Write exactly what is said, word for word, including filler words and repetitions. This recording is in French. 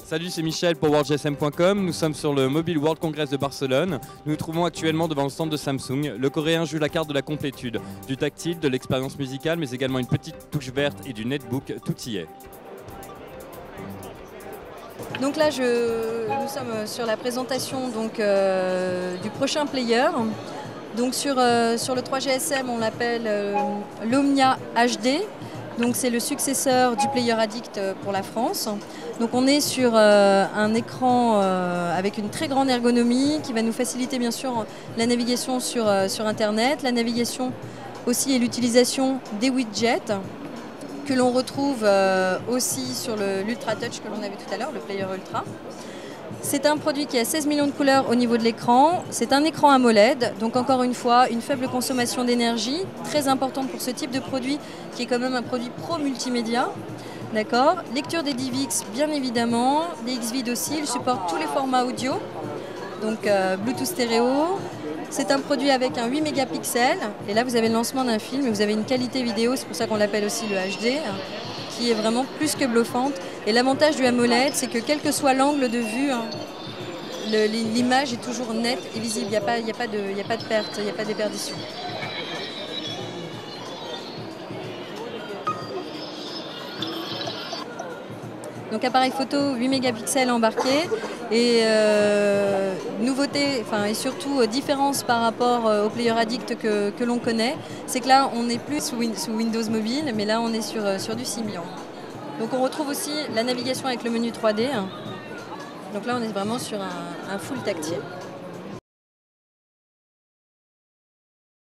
Salut, c'est Michel pour world G S M point com. Nous sommes sur le Mobile World Congress de Barcelone. Nous nous trouvons actuellement devant le stand de Samsung. Le coréen joue la carte de la complétude, du tactile, de l'expérience musicale, mais également une petite touche verte et du netbook. Tout y est. Donc là, je, nous sommes sur la présentation donc, euh, du prochain player. Donc sur, euh, sur le trois G S M, on l'appelle euh, l'Omnia H D. Donc c'est le successeur du Player Addict pour la France. Donc on est sur euh, un écran euh, avec une très grande ergonomie qui va nous faciliter bien sûr la navigation sur, euh, sur Internet, la navigation aussi et l'utilisation des widgets que l'on retrouve euh, aussi sur l'Ultra Touch que l'on avait tout à l'heure, le Player Ultra. C'est un produit qui a seize millions de couleurs au niveau de l'écran. C'est un écran AMOLED, donc encore une fois, une faible consommation d'énergie, très importante pour ce type de produit qui est quand même un produit pro multimédia. D'accord. Lecture des D V X, bien évidemment, des X-Vid aussi. Il supporte tous les formats audio, donc euh, Bluetooth stéréo. C'est un produit avec un huit mégapixels. Et là, vous avez le lancement d'un film et vous avez une qualité vidéo, c'est pour ça qu'on l'appelle aussi le H D, qui est vraiment plus que bluffante. Et l'avantage du AMOLED, c'est que quel que soit l'angle de vue, hein, l'image est toujours nette et visible. Il n'y a pas, il n'y a pas de, il n'y a pas de perte, il n'y a pas de déperdition. Donc appareil photo huit mégapixels embarqué et euh, nouveauté, enfin et surtout euh, différence par rapport euh, au Player Addict que, que l'on connaît, c'est que là on n'est plus sous, win sous Windows Mobile, mais là on est sur, euh, sur du Symbian. Donc on retrouve aussi la navigation avec le menu trois D. Donc là on est vraiment sur un, un full tactile.